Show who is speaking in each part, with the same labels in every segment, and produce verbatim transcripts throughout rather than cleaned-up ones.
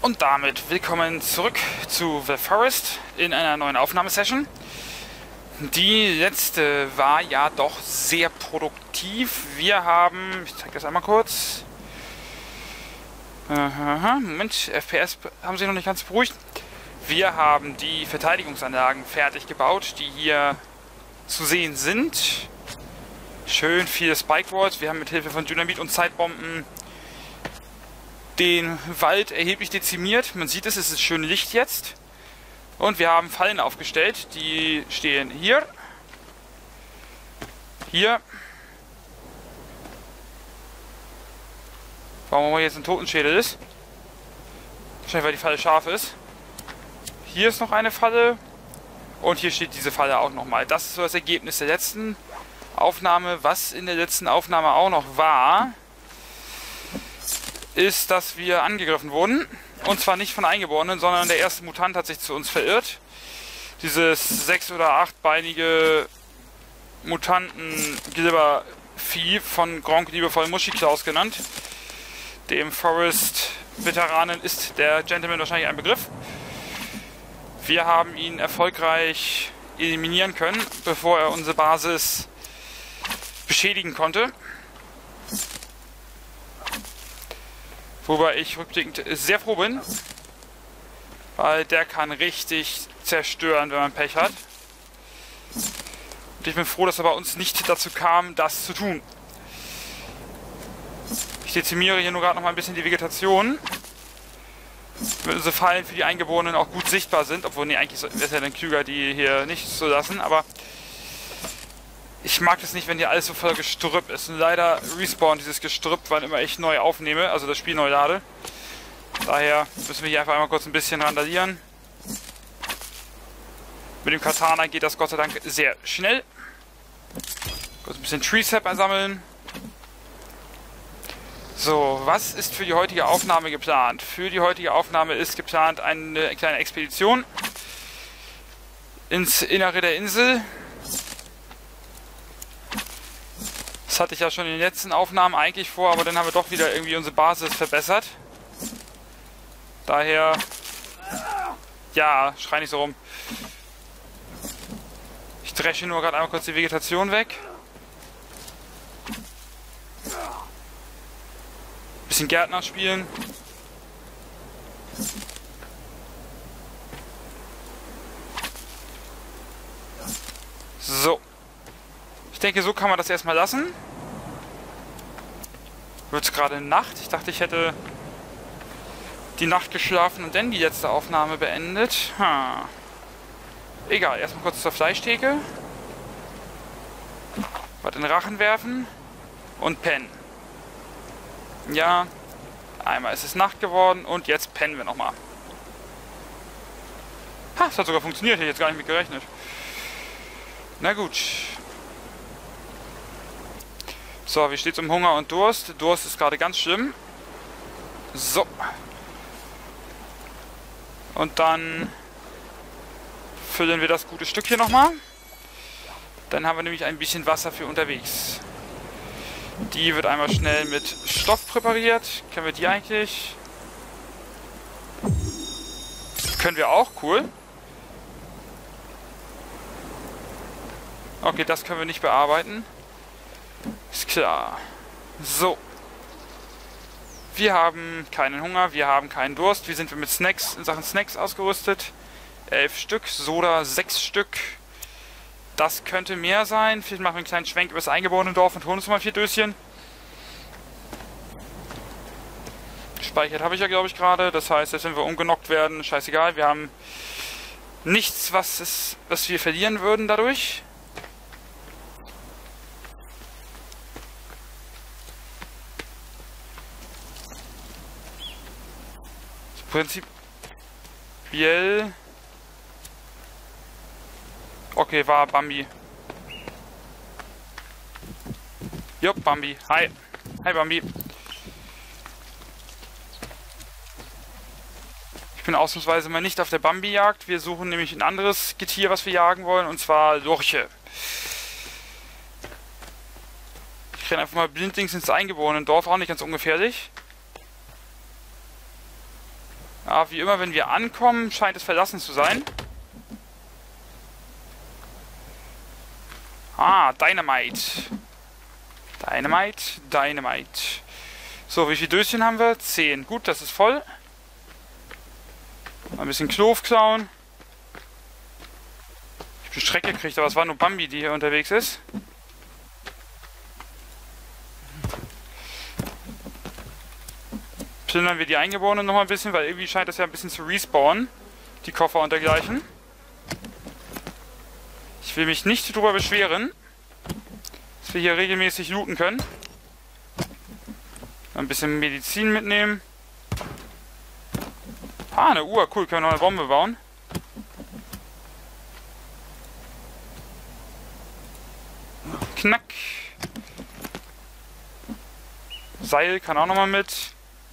Speaker 1: Und damit willkommen zurück zu The Forest in einer neuen Aufnahmesession. Die letzte war ja doch sehr produktiv. Wir haben, ich zeige das einmal kurz. Aha, Moment, F P S haben sich noch nicht ganz beruhigt. Wir haben die Verteidigungsanlagen fertig gebaut, die hier zu sehen sind. Schön viele Spike Walls. Wir haben mit Hilfe von Dynamit und Zeitbomben den Wald erheblich dezimiert. Man sieht es, es ist schön Licht jetzt. Und wir haben Fallen aufgestellt. Die stehen hier. Hier. Warum jetzt ein Totenschädel ist. Wahrscheinlich, weil die Falle scharf ist. Hier ist noch eine Falle. Und hier steht diese Falle auch nochmal. Das ist so das Ergebnis der letzten Aufnahme. Was in der letzten Aufnahme auch noch war, ist, dass wir angegriffen wurden. Und zwar nicht von Eingeborenen, sondern der erste Mutant hat sich zu uns verirrt. Dieses sechs- oder achtbeinige Mutanten-Glibbervieh von Gronk liebevoll Muschiklaus genannt. Dem Forest-Veteranen ist der Gentleman wahrscheinlich ein Begriff. Wir haben ihn erfolgreich eliminieren können, bevor er unsere Basis beschädigen konnte. Wobei ich rückblickend sehr froh bin, weil der kann richtig zerstören, wenn man Pech hat. Und ich bin froh, dass er bei uns nicht dazu kam, das zu tun. Ich dezimiere hier nur gerade noch mal ein bisschen die Vegetation, damit unsere Fallen für die Eingeborenen auch gut sichtbar sind. Obwohl, nee, eigentlich wäre es ja dann klüger, die hier nicht zu lassen, aber ich mag es nicht, wenn hier alles so voller Gestrüpp ist. Und leider respawnt dieses Gestrüpp, wann immer ich neu aufnehme, also das Spiel neu lade. Daher müssen wir hier einfach einmal kurz ein bisschen randalieren. Mit dem Katana geht das Gott sei Dank sehr schnell. Kurz ein bisschen Tree-Sap einsammeln. So, was ist für die heutige Aufnahme geplant? Für die heutige Aufnahme ist geplant eine kleine Expedition ins Innere der Insel. Das hatte ich ja schon in den letzten Aufnahmen eigentlich vor, aber dann haben wir doch wieder irgendwie unsere Basis verbessert. Daher, ja, schrei nicht so rum. Ich dresche nur gerade einmal kurz die Vegetation weg. Bisschen Gärtner spielen. So. Ich denke, so kann man das erstmal lassen. Wird es gerade Nacht? Ich dachte, ich hätte die Nacht geschlafen und dann die letzte Aufnahme beendet. Hm. Egal, erstmal kurz zur Fleischtheke. Was in den Rachen werfen. Und pennen. Ja, einmal ist es Nacht geworden und jetzt pennen wir nochmal. Ha, das hat sogar funktioniert, hätte ich jetzt gar nicht mit gerechnet. Na gut. So, wie steht's um Hunger und Durst? Durst ist gerade ganz schlimm. So. Und dann füllen wir das gute Stück hier nochmal. Dann haben wir nämlich ein bisschen Wasser für unterwegs. Die wird einmal schnell mit Stoff präpariert. Können wir die eigentlich? Können wir auch, cool. Okay, das können wir nicht bearbeiten. Ist klar. So. Wir haben keinen Hunger, wir haben keinen Durst. Wie sind wir mit Snacks, in Sachen Snacks ausgerüstet? Elf Stück, Soda sechs Stück. Das könnte mehr sein. Vielleicht machen wir einen kleinen Schwenk über das eingeborene Dorf und holen uns mal vier Döschen. Gespeichert habe ich ja, glaube ich, gerade. Das heißt, jetzt wenn wir umgenockt werden, scheißegal. Wir haben nichts, was, ist, was wir verlieren würden dadurch. Prinzipiell. Okay, war Bambi. Jupp, Bambi. Hi. Hi, Bambi. Ich bin ausnahmsweise mal nicht auf der Bambi-Jagd. Wir suchen nämlich ein anderes Getier, was wir jagen wollen, und zwar Lurche. Ich renne einfach mal blindlings ins eingeborene Dorf, auch nicht ganz ungefährlich. Ja, wie immer, wenn wir ankommen, scheint es verlassen zu sein. Ah, Dynamite. Dynamite, Dynamite. So, wie viele Döschen haben wir? zehn. Gut, das ist voll. Mal ein bisschen Klof klauen. Ich habe eine Strecke gekriegt, aber es war nur Bambi, die hier unterwegs ist. Plündern wir die Eingeborenen noch mal ein bisschen, weil irgendwie scheint das ja ein bisschen zu respawnen. Die Koffer und dergleichen. Ich will mich nicht darüber beschweren, dass wir hier regelmäßig looten können. Ein bisschen Medizin mitnehmen. Ah, eine Uhr. Cool, können wir noch eine Bombe bauen. Knack. Seil kann auch noch mal mit.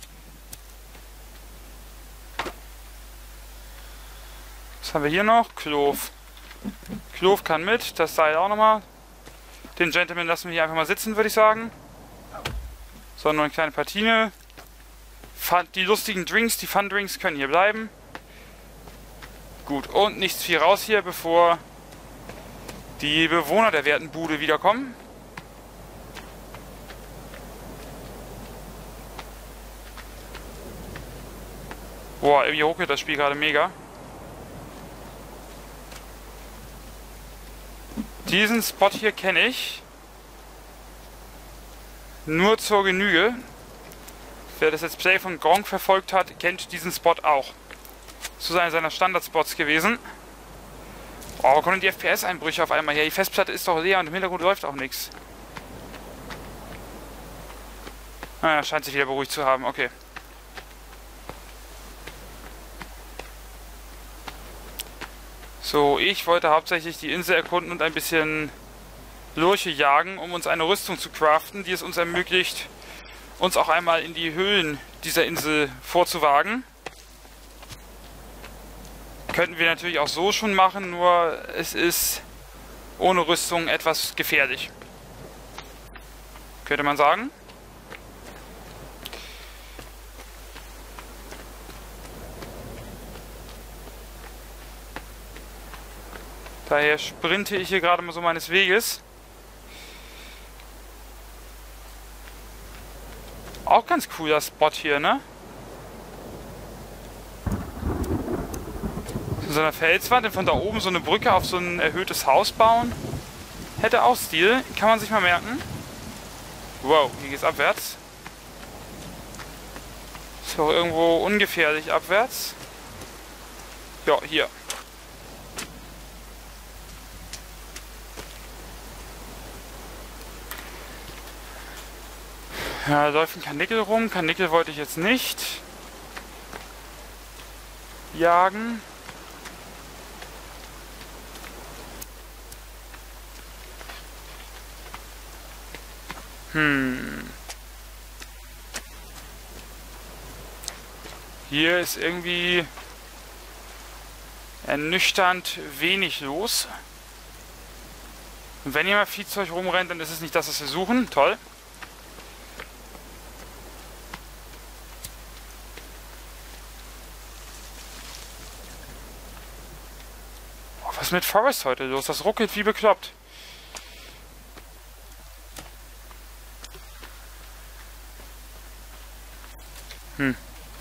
Speaker 1: Was haben wir hier noch? Klof. Klof kann mit. Das Seil auch noch mal. Den Gentleman lassen wir hier einfach mal sitzen, würde ich sagen. So, nur eine kleine Partine. Die lustigen Drinks, die Fun Drinks können hier bleiben. Gut, und nichts viel raus hier, bevor die Bewohner der werten Bude wiederkommen. Boah, irgendwie ruckelt das Spiel gerade mega. Diesen Spot hier kenne ich. Nur zur Genüge. Wer das Let's Play von Gronk verfolgt hat, kennt diesen Spot auch. Zu einer seiner Standardspots gewesen. Oh, wo kommen die F P S-Einbrüche auf einmal her? Die Festplatte ist doch leer und im Hintergrund läuft auch nichts. Naja, scheint sich wieder beruhigt zu haben, okay. So, ich wollte hauptsächlich die Insel erkunden und ein bisschen Lurche jagen, um uns eine Rüstung zu craften, die es uns ermöglicht, uns auch einmal in die Höhlen dieser Insel vorzuwagen. Könnten wir natürlich auch so schon machen, nur es ist ohne Rüstung etwas gefährlich. Könnte man sagen. Daher sprinte ich hier gerade mal so meines Weges. Auch ganz cooler Spot hier, ne? So eine Felswand und von da oben so eine Brücke auf so ein erhöhtes Haus bauen. Hätte auch Stil. Kann man sich mal merken. Wow, hier geht's abwärts. Ist auch irgendwo ungefährlich abwärts. Ja, hier. Ja, da läuft ein Karnickel rum. Karnickel wollte ich jetzt nicht jagen. Hm. Hier ist irgendwie ernüchternd wenig los. Und wenn hier mal Viehzeug rumrennt, dann ist es nicht das, was wir suchen. Toll. Oh, was ist mit Forest heute los? Das ruckelt wie bekloppt. Hm.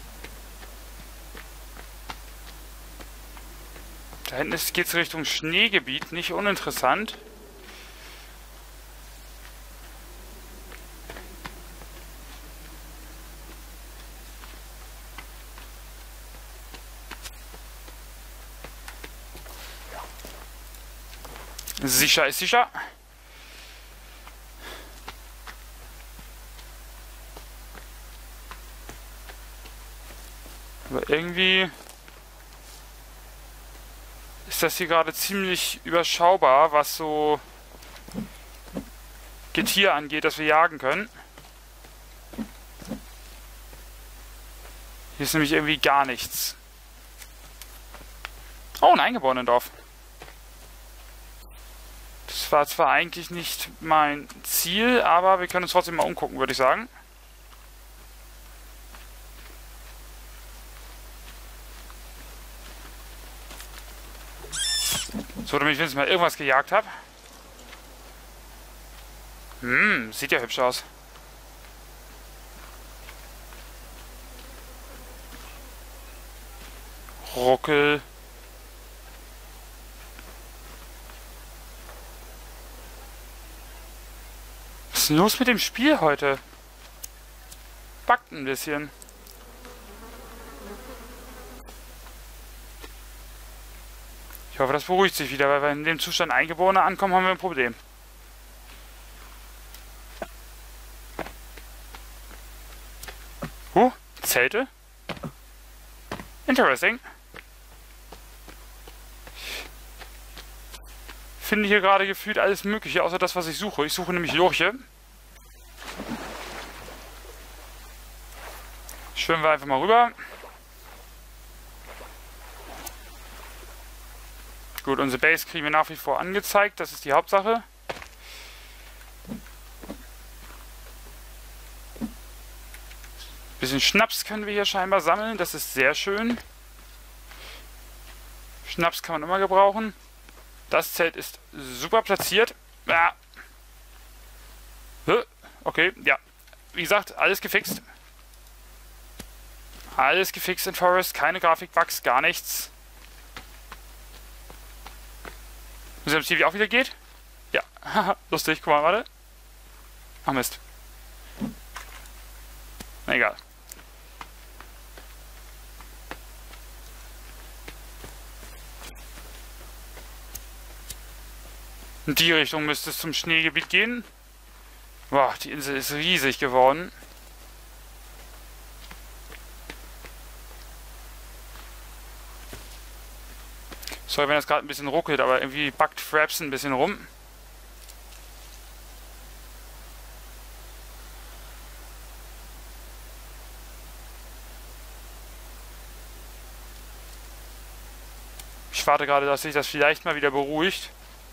Speaker 1: Da hinten geht es Richtung Schneegebiet, nicht uninteressant. Sicher ist sicher. Aber irgendwie ist das hier gerade ziemlich überschaubar, was so Getier angeht, das wir jagen können. Hier ist nämlich irgendwie gar nichts. Oh, ein Eingeborenendorf. Das war zwar eigentlich nicht mein Ziel, aber wir können uns trotzdem mal umgucken, würde ich sagen. So, damit ich wenigstens mal irgendwas gejagt habe. Hm, sieht ja hübsch aus. Ruckel. Was ist denn los mit dem Spiel heute? Backt ein bisschen. Ich hoffe, das beruhigt sich wieder, weil wenn in dem Zustand Eingeborene ankommen, haben wir ein Problem. Huh, Zelte? Interesting. Finde hier gerade gefühlt alles Mögliche, außer das, was ich suche. Ich suche nämlich Lurche. Schwimmen wir einfach mal rüber. Gut, unsere Base kriegen wir nach wie vor angezeigt. Das ist die Hauptsache. Bisschen Schnaps können wir hier scheinbar sammeln. Das ist sehr schön. Schnaps kann man immer gebrauchen. Das Zelt ist super platziert. Ja. Okay, ja. Wie gesagt, alles gefixt. Alles gefixt in Forest. Keine Grafikbugs, gar nichts. Müssen wir uns hier wie auch wieder geht? Ja. Lustig, guck mal, warte. Ach Mist. Na egal. In die Richtung müsste es zum Schneegebiet gehen. Boah, die Insel ist riesig geworden. Sorry, wenn das gerade ein bisschen ruckelt, aber irgendwie backt Fraps ein bisschen rum. Ich warte gerade, dass sich das vielleicht mal wieder beruhigt.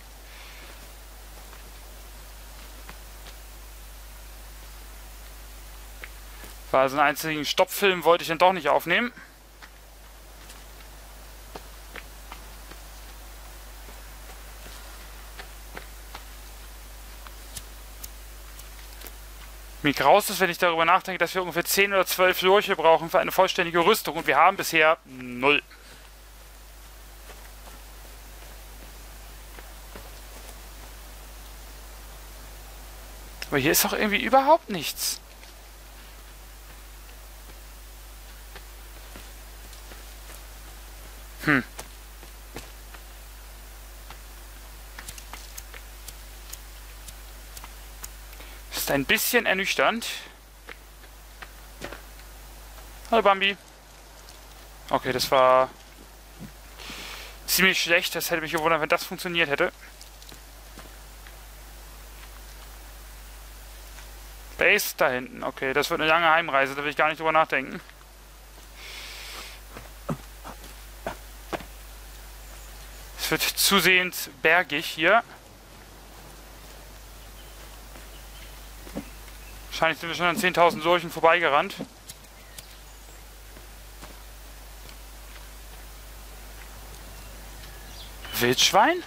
Speaker 1: Weil so einen einzigen Stoppfilm wollte ich dann doch nicht aufnehmen. Mir graust es, wenn ich darüber nachdenke, dass wir ungefähr zehn oder zwölf Lurche brauchen für eine vollständige Rüstung und wir haben bisher null. Aber hier ist doch irgendwie überhaupt nichts. Hm. Ist ein bisschen ernüchternd. Hallo Bambi. Okay, das war ziemlich schlecht. Das hätte mich gewundert, wenn das funktioniert hätte. Base da hinten. Okay, das wird eine lange Heimreise. Da will ich gar nicht drüber nachdenken. Es wird zusehends bergig hier. Wahrscheinlich sind wir schon an zehntausend Lurchen vorbeigerannt. Wildschwein?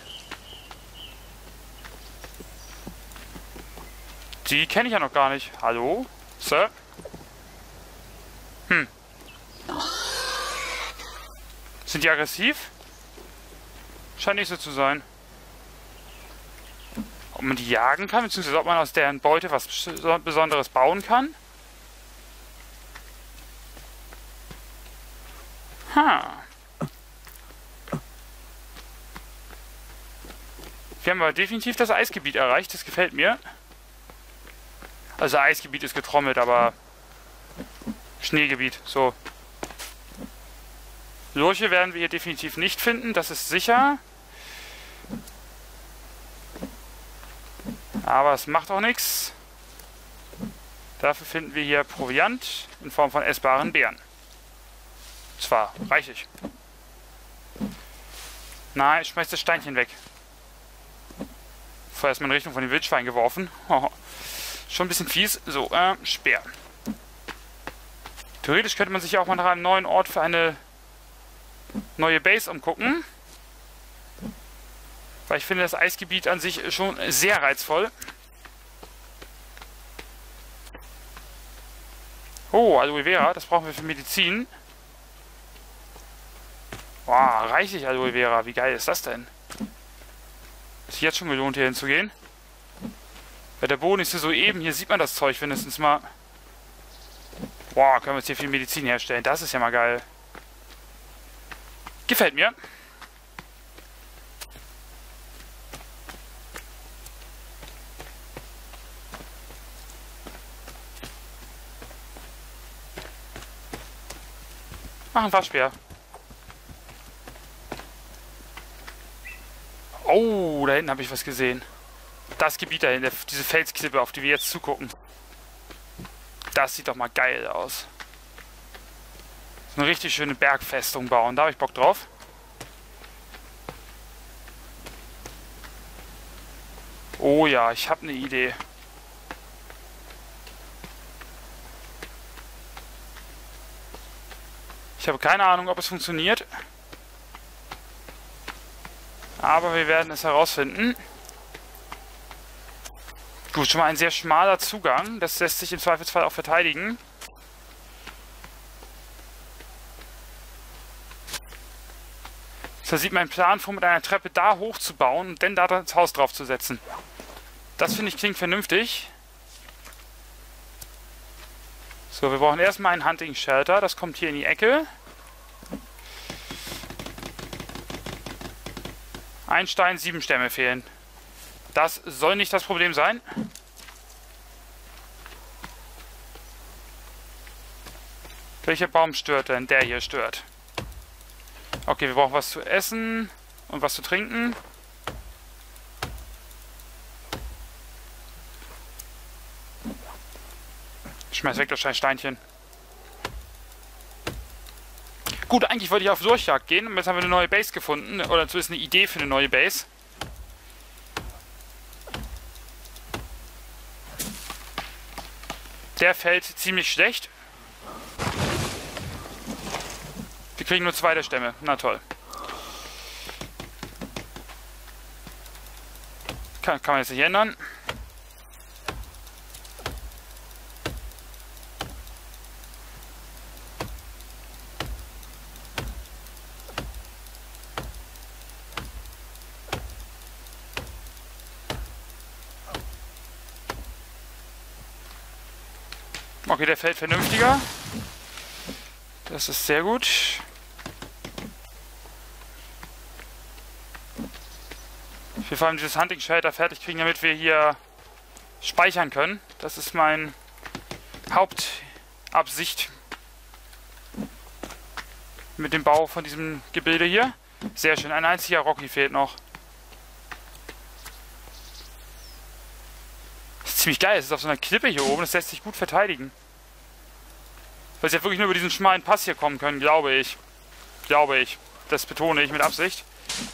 Speaker 1: Die kenne ich ja noch gar nicht. Hallo? Sir? Hm. Sind die aggressiv? Scheint nicht so zu sein. Ob man die jagen kann, beziehungsweise ob man aus deren Beute was Besonderes bauen kann? Ha. Wir haben aber definitiv das Eisgebiet erreicht. Das gefällt mir. Also Eisgebiet ist getrommelt, aber Schneegebiet, so. Lurche werden wir hier definitiv nicht finden, das ist sicher. Aber es macht auch nichts. Dafür finden wir hier Proviant in Form von essbaren Beeren. Zwar reichlich. Nein, ich schmeiß das Steinchen weg. Vorher erstmal in Richtung von den Wildschweinen geworfen. Schon ein bisschen fies. So, äh, Speer. Theoretisch könnte man sich ja auch mal nach einem neuen Ort für eine neue Base umgucken. Weil ich finde das Eisgebiet an sich schon sehr reizvoll. Oh, Aloe Vera, das brauchen wir für Medizin. Boah, reichlich Aloe Vera, wie geil ist das denn? Ist sich jetzt schon gelohnt, hier hinzugehen. Weil der Boden ist so eben, hier sieht man das Zeug wenigstens mal. Boah, können wir jetzt hier viel Medizin herstellen, das ist ja mal geil. Gefällt mir. Mach ein Waschbär. Oh, da hinten habe ich was gesehen. Das Gebiet da hinten, diese Felsklippe, auf die wir jetzt zugucken. Das sieht doch mal geil aus. So eine richtig schöne Bergfestung bauen, da habe ich Bock drauf. Oh ja, ich habe eine Idee. Ich habe keine Ahnung, ob es funktioniert. Aber wir werden es herausfinden. Gut, schon mal ein sehr schmaler Zugang. Das lässt sich im Zweifelsfall auch verteidigen. Da sieht mein Plan vor, mit einer Treppe da hochzubauen und dann da das Haus drauf zu setzen. Das finde ich klingt vernünftig. So, wir brauchen erstmal einen Hunting Shelter. Das kommt hier in die Ecke. Ein Stein, sieben Stämme fehlen. Das soll nicht das Problem sein. Welcher Baum stört denn? Der hier stört. Okay, wir brauchen was zu essen und was zu trinken. Schmeiß weg das scheiß Steinchen. Gut, eigentlich wollte ich auf Durchjagd gehen und jetzt haben wir eine neue Base gefunden. Oder zumindest eine Idee für eine neue Base. Der fällt ziemlich schlecht. Wir kriegen nur zwei der Stämme. Na toll. Kann, kann man jetzt nicht ändern. Okay, der fällt vernünftiger. Das ist sehr gut. Wir vor allem dieses Hunting Shelter fertig kriegen, damit wir hier speichern können. Das ist mein Hauptabsicht mit dem Bau von diesem Gebilde hier. Sehr schön. Ein einziger Rocky fehlt noch. Das ist ziemlich geil. Es ist auf so einer Klippe hier oben. Das lässt sich gut verteidigen. Weil sie ja wirklich nur über diesen schmalen Pass hier kommen können, glaube ich. Glaube ich. Das betone ich mit Absicht.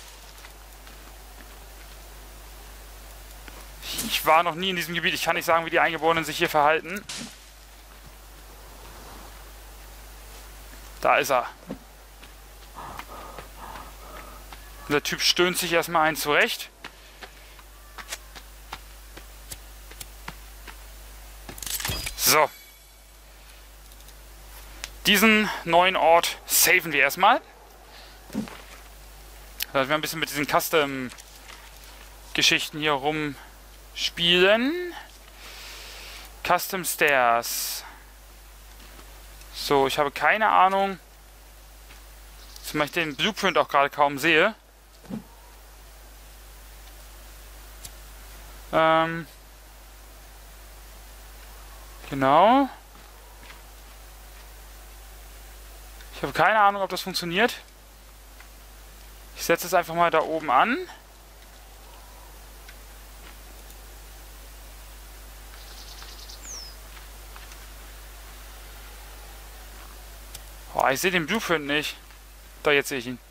Speaker 1: Ich war noch nie in diesem Gebiet. Ich kann nicht sagen, wie die Eingeborenen sich hier verhalten. Da ist er. Der Typ stöhnt sich erstmal einen zurecht. So. Diesen neuen Ort saven wir erstmal. Dass wir ein bisschen mit diesen Custom-Geschichten hier rumspielen. Custom Stairs. So, ich habe keine Ahnung, zumal ich den Blueprint auch gerade kaum sehe. Ähm. Genau. Ich habe keine Ahnung, ob das funktioniert. Ich setze es einfach mal da oben an. Oh, ich sehe den Blueprint nicht. Da, jetzt sehe ich ihn.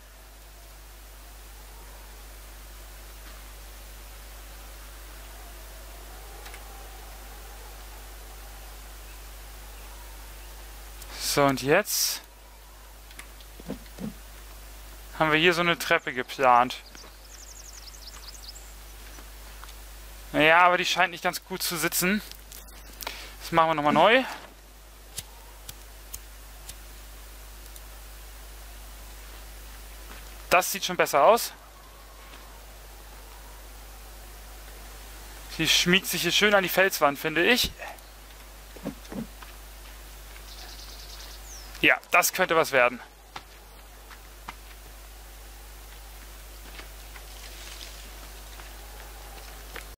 Speaker 1: So, und jetzt haben wir hier so eine Treppe geplant. Ja, aber die scheint nicht ganz gut zu sitzen. Das machen wir nochmal neu. Das sieht schon besser aus. Sie schmiegt sich hier schön an die Felswand, finde ich. Ja, das könnte was werden.